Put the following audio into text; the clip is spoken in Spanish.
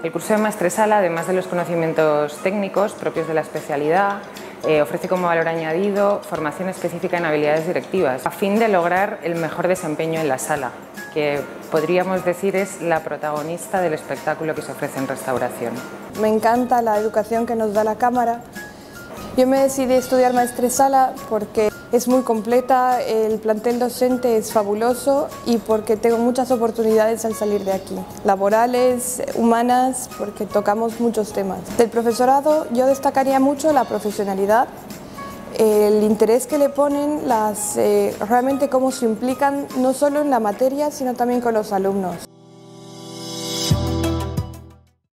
El curso de maestresala, además de los conocimientos técnicos propios de la especialidad, ofrece como valor añadido formación específica en habilidades directivas, a fin de lograr el mejor desempeño en la sala, que podríamos decir es la protagonista del espectáculo que se ofrece en restauración. Me encanta la educación que nos da la Cámara. Yo me decidí estudiar maestresala porque es muy completa, el plantel docente es fabuloso y porque tengo muchas oportunidades al salir de aquí, laborales, humanas, porque tocamos muchos temas. Del profesorado yo destacaría mucho la profesionalidad, el interés que le ponen, realmente cómo se implican no solo en la materia, sino también con los alumnos.